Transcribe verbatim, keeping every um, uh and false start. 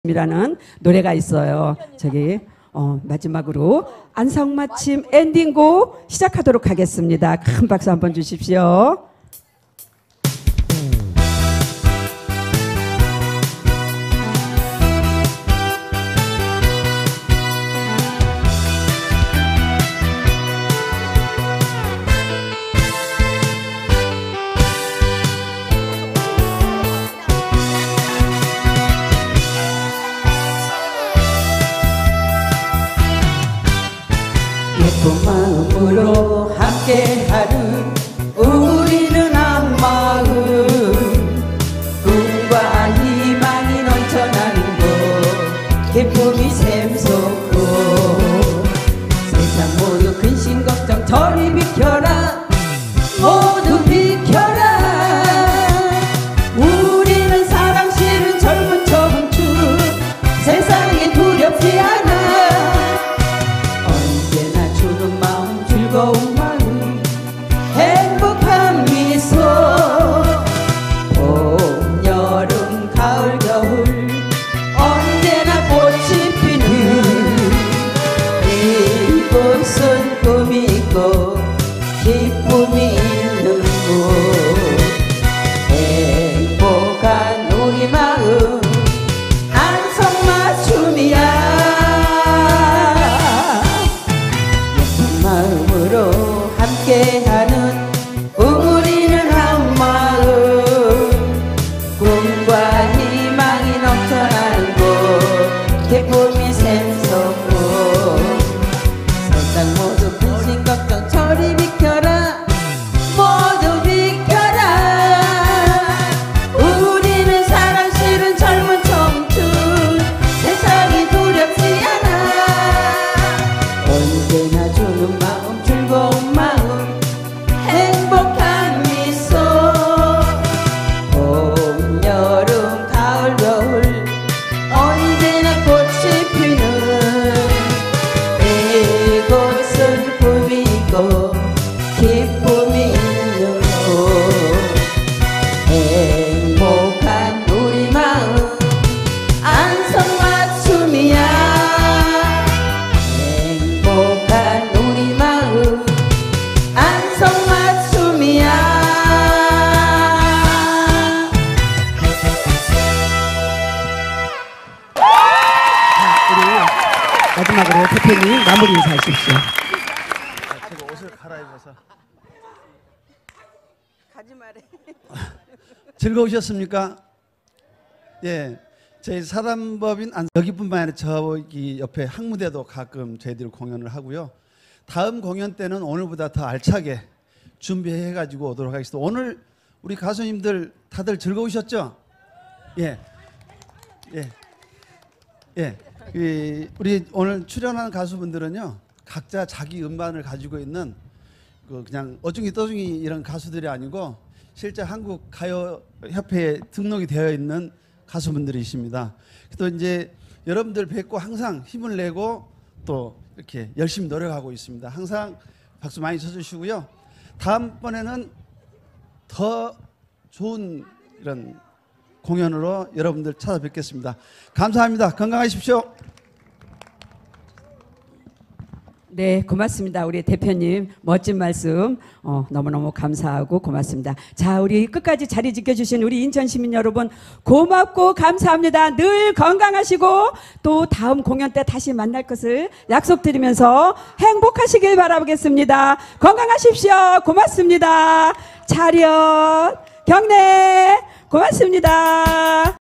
이라는 노래가 있어요. 저기 어, 마지막으로 안성맞춤 엔딩곡 시작하도록 하겠습니다. 큰 박수 한번 주십시오. 예쁜 마음으로 함께하는 우리는 한 마음, 꿈과 희망이 넘쳐나는 곳, 기쁨이 샘솟고 세상 모두 근심 걱정 저리 비켜라, 모두 비켜라. 우리는 사랑스런 젊은 청춘, 세상에 두렵지 않아. 즐거운 마음, 행복한 미소, 봄, 여름, 가을, 겨울 언제나 꽃이 피는 이곳은 꿈이 있고 기쁨이 있는 곳, 행복한 우리 마음 안성맞춤이야. 마음으로 함께하는 우리는 한 마음, 꿈과 희망이 넘쳐나는 곳, 기쁨이 샘솟고 세상 모두 근심 걱정 저리 비켜라, 모두 비켜라. 우리는 사랑스런 젊은 청춘, 세상이 두렵지 않아. 언제나 주는 마음, 즐거운 마음, 행복한 미소, 봄, 여름, 가을, 겨울 언제나 꽃이 피는 이곳은 꿈이고 기쁨이 있는 곳, 행복한 우리 마음 안성맞춤이야. 행복한 우리 마음 안성맞춤이야. 자, 우리 마지막으로 대표님 마무리 인사하십시오. 제가 옷을 갈아입어서. 가지 말해. 즐거우셨습니까? 예, 저희 사단법인 안, 여기뿐만 아니라 저기 옆에 항무대도 가끔 저희들 공연을 하고요. 다음 공연 때는 오늘보다 더 알차게 준비해가지고 오도록 하겠습니다. 오늘 우리 가수님들 다들 즐거우셨죠? 예, 예, 예. 이, 우리 오늘 출연하는 가수분들은요, 각자 자기 음반을 가지고 있는 그 그냥 어중이 떠중이 이런 가수들이 아니고 실제 한국 가요 협회에 등록이 되어 있는 가수분들이십니다. 또 이제 여러분들 뵙고 항상 힘을 내고 또 이렇게 열심히 노력하고 있습니다. 항상 박수 많이 쳐주시고요. 다음번에는 더 좋은 이런 공연으로 여러분들 찾아뵙겠습니다. 감사합니다. 건강하십시오. 네, 고맙습니다. 우리 대표님 멋진 말씀 어, 너무너무 감사하고 고맙습니다. 자, 우리 끝까지 자리 지켜주신 우리 인천 시민 여러분 고맙고 감사합니다. 늘 건강하시고 또 다음 공연 때 다시 만날 것을 약속드리면서 행복하시길 바라보겠습니다. 건강하십시오. 고맙습니다. 차렷 경례 고맙습니다.